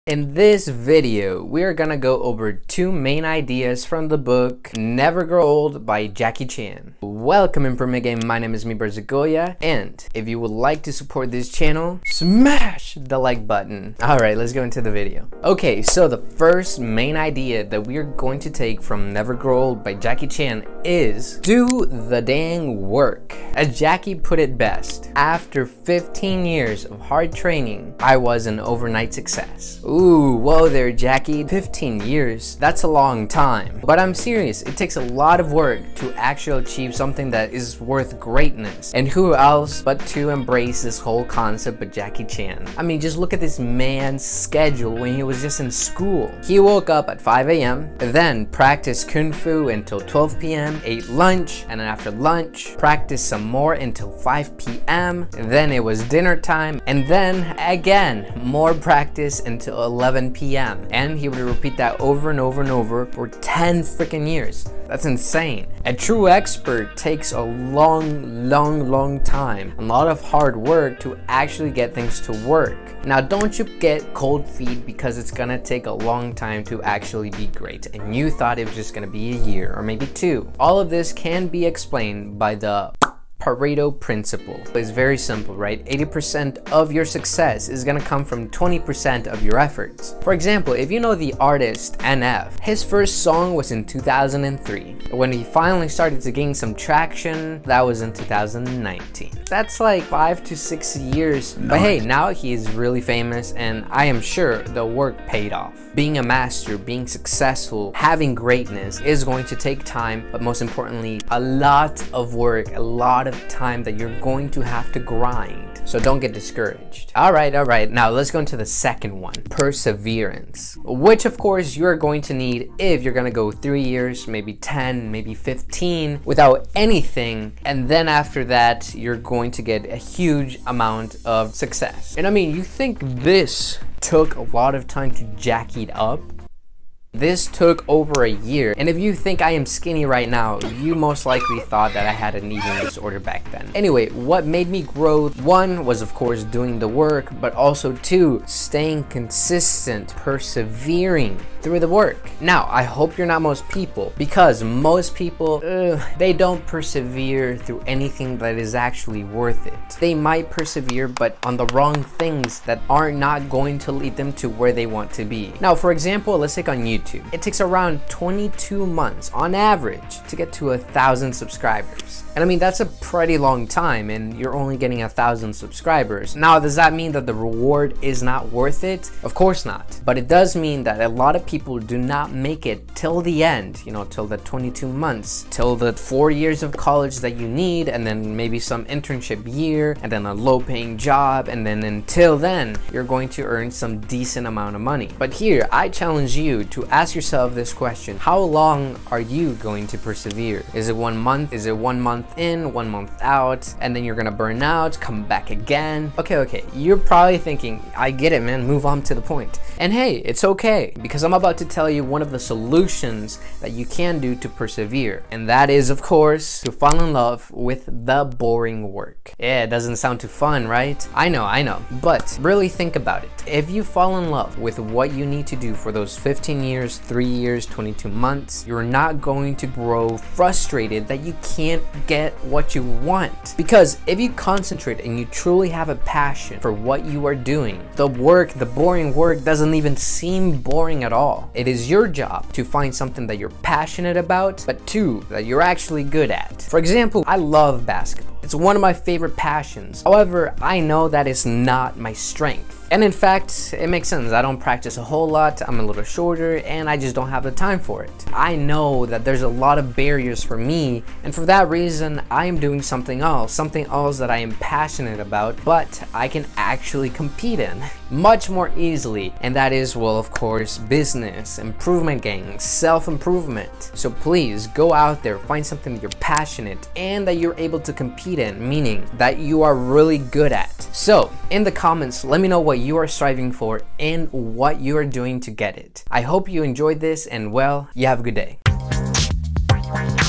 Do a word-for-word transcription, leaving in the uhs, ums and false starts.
In this video, we are gonna go over two main ideas from the book Never Grow Old by Jackie Chan. Welcome Improvement Game, my name is Miber Zagoya, and if you would like to support this channel, smash the like button. Alright, let's go into the video. Okay, so the first main idea that we are going to take from Never Grow Old by Jackie Chan is do the dang work. As Jackie put it best, after fifteen years of hard training, I was an overnight success. Ooh, whoa there, Jackie. fifteen years, that's a long time. But I'm serious, it takes a lot of work to actually achieve something that is worth greatness. And who else but to embrace this whole concept of Jackie Chan? I mean, just look at this man's schedule when he was just in school. He woke up at five A M, then practiced Kung Fu until twelve P M, ate lunch, and then after lunch, practiced some more until five P M, then it was dinner time, and then again, more practice until eleven P M And he would repeat that over and over and over for ten freaking years. That's insane. A true expert takes a long, long, long time, a lot of hard work to actually get things to work. Now, don't you get cold feet because it's gonna take a long time to actually be great and you thought it was just gonna be a year or maybe two. All of this can be explained by the Pareto principle. It's very simple, right? eighty percent of your success is gonna come from twenty percent of your efforts. For example, if you know the artist N F, his first song was in two thousand three. When he finally started to gain some traction, that was in two thousand nineteen. That's like five to six years. Nice. But hey, now he is really famous and I am sure the work paid off. Being a master, being successful, having greatness is going to take time, but most importantly, a lot of work, a lot of time that you're going to have to grind. So don't get discouraged. All right, all right. Now let's go into the second one, perseverance, which of course you're going to need if you're gonna go three years, maybe ten, maybe fifteen without anything. And then after that, you're going to get a huge amount of success. And I mean, you think this took a lot of time to jack it up? This took over a year, and if you think I am skinny right now, you most likely thought that I had an eating disorder back then. Anyway, what made me grow, one was of course doing the work, but also two, staying consistent, persevering through the work. Now, I hope you're not most people, because most people, ugh, they don't persevere through anything that is actually worth it. They might persevere, but on the wrong things that are not going to lead them to where they want to be. Now, for example, let's take on YouTube. It takes around twenty-two months on average to get to a thousand subscribers. And I mean, that's a pretty long time and you're only getting a thousand subscribers. Now, does that mean that the reward is not worth it? Of course not. But it does mean that a lot of people do not make it till the end, you know, till the twenty-two months, till the four years of college that you need, and then maybe some internship year, and then a low paying job, and then until then, you're going to earn some decent amount of money. But here, I challenge you to ask yourself this question: how long are you going to persevere? Is it one month? Is it one month in, one month out, and then you're gonna burn out, come back again? Okay, okay, you're probably thinking, I get it, man, move on to the point. And hey, it's okay, because I'm about to tell you one of the solutions that you can do to persevere. And that is, of course, to fall in love with the boring work. Yeah, it doesn't sound too fun, right? I know, I know, but really think about it. If you fall in love with what you need to do for those fifteen years, three years, twenty-two months, you're not going to grow frustrated that you can't get what you want. Because if you concentrate and you truly have a passion for what you are doing, the work, the boring work doesn't even seem boring at all. It is your job to find something that you're passionate about, but two, that you're actually good at. For example, I love basketball. It's one of my favorite passions. However, I know that is not my strength. And in fact, it makes sense. I don't practice a whole lot, I'm a little shorter, and I just don't have the time for it. I know that there's a lot of barriers for me, and for that reason, I am doing something else, something else that I am passionate about, but I can actually compete in much more easily. And that is, well, of course, business, improvement gang, self-improvement. So please go out there, find something that you're passionate and that you're able to compete in, meaning that you are really good at. So in the comments, let me know what you are striving for and what you are doing to get it. I hope you enjoyed this, and well, you have a good day.